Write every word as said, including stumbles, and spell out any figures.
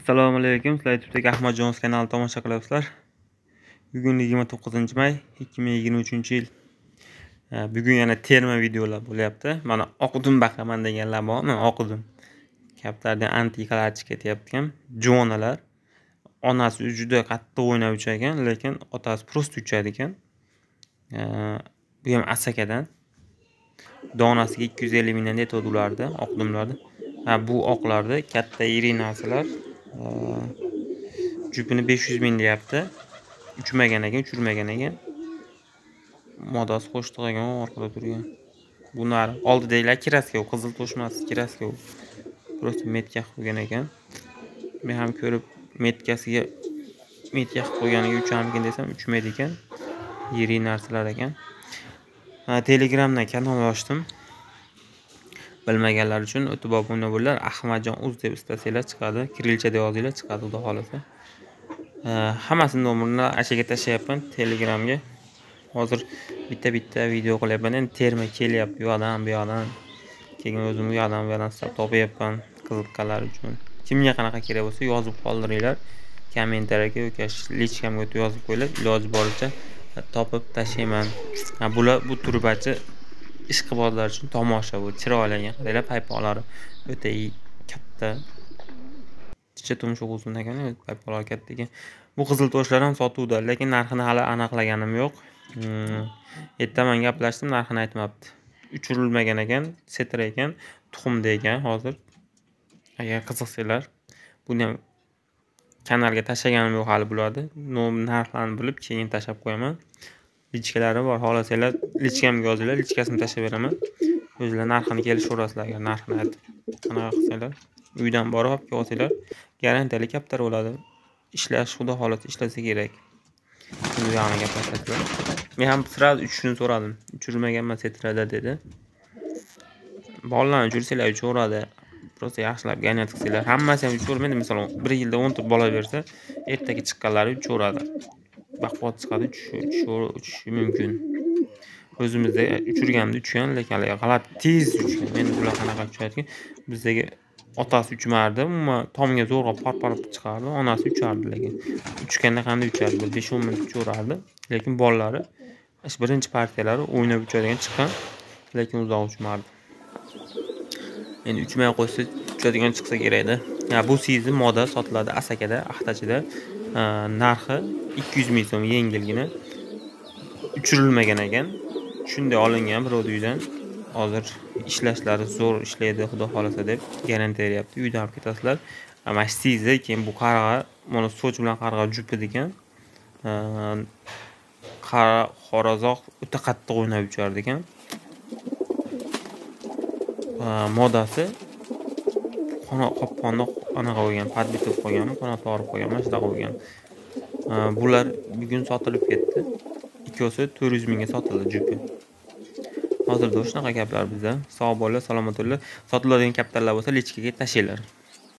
Assalomu alaykum. Sizlar YouTube'dagi Ahmadjon kanalini tomosha qilyapsizlar. Bugun yigirma to'qqizinchi may ikki ming yigirma uchinchi yil. Bugun yana terma videolar bo'lyapti. Mana oqudum baqaman deganlar bor. Mana oqudum. Kaptardan antikalar chiqib ketyapti ham. Jonalar. Onasi juda qattiq o'ynab uchar ekan, lekin otasi prosta uchadi ekan. Bu ham Asakadan. Donasiga ikki yuz ellik mingdan netadi ularda, oqudumlarda. Ha, bu oqlarda katta yirik narsalar. Jupini besh yuz ming deyapti. Uchmagan ekan, uchirmagan ekan. Modasi qo'shtiq ekan, orqada turgan. Bular oldidagilar kiraska, qizil to'shmasi kiraska. Prosta metka qo'ygan ekan. Men ham ko'rib metkasiga metka qo'yganiga ucharmikin desam, uchmaydi ekan. Yirik narsalar ekan. Telegramdan kanal ochdim. Bilmaganlar uchun o'tib obuna bo'linglar. Ahmadjon uz deb istasanglar chiqadi. Kirilchada yozinglar, chiqadi xudo xolasa. Hammasini nomerini ashaga tashlayapman Telegramga. Hozir bitta-bitta video qilyapman. Endi terma kelyapti bu yoqdan, bu yoqdan. Keyin o'zim bu yoqdan, bu yoqdan topyapman qiziqqanlar uchun. Kimga qanaqa kerak bo'lsa yozib qoldiringlar. Kommentariyaga yoki lichkamga o'tib yozib qo'yinglar. Iloji boricha topib tashlayman. Ha, bular bu turbachi ishqibozlar uchun tomosha bu. Chiroyli qaranglar, paypoqlari o'ta katta. Chicha tumshuq uzun ekan, paypoqlar katta ekan. Bu qizil toshlar ham sotuvda, lekin narxini hali aniqlaganim yo'q. Ertaman gaplashdim, narxini aytmabdi. Uchirilmagan ekan, setra ekan, tuxumda ekan hozir. Agar qiziqsanglar, buni ham kanalga tashlaganim yo'q hali bularni. Nom narxlarini bilib keyin tashlab qo'yaman. Lichkalari bor, xohlasanglar lichkamga yozinglar, lichkasini tashlab beraman. O'zingizlar narxini kelishaverasizlar agar narxini aytib. Qanaqa qilsanglar, uydan borib olib kelsanglar, garantiyali kaptar bo'ladi. Ishlash xudo xolasa ishlasa kerak. Bu yoqni gaplashasizlar. Men ham sirad uchishini so'radim. Uchirmaganman setrada dedi. Bolalarni uchirsanglar uchaveradi. Prosta yaxshilab ganat qilsanglar, hammasi ham uchavermaydi. Masalan, bir yilda o'nta bola bersa, ertaga chiqqanlari uchaveradi. Baquvvat chiqadi, uchishi mumkin. O'zimizda uchirganimda uchgan, lekin g'alati tez uchgan. Endi bular qanaqa uchadi? Bizdagi otasi uchmardi, umuman tomga zo'rg'a parparib chiqardi, onasi uchardi lekin. Uchganda qanday uchardi? besh o'n minut uchaverardi, lekin bolalari birinchi partiyalari o'ynab uchadigan chiqqan, lekin uzoq uchmardi. Endi uchmay qo'ysa, uchadigan chiqsa kerak-da. Ha, bu sizni moda sotiladi Asakada, Axtachida. Narxi ikki yuz ming so'm yengilgina. Uchirilmagan ekan. Shunday olingan bir uydan. Hozir ishlashlari zo'r ishlaydi, xudo xolasa deb garantiya beryapti. Uydan olib ketasizlar. Mana sizda keyin bu qarg'a, mana soch bilan qarg'a jupi ekan. Qara xorazoq o'ta qattiq o'ynab uchardi ekan. Modasi qanot qo'pqonni anaqa qo'ygan, podbitib qo'ygan, qanot torib qo'ygan, mana shunday qo'ygan. Bular bugun sotilib ketdi. Ikkosi to'rt yuz mingga sotildi jupi. Hozirda shunaqa gaplar bizda. Sog' bo'linglar, salomat bo'linglar. Sotiladigan kaptarlar bo'lsa lichkaga tashlanglar.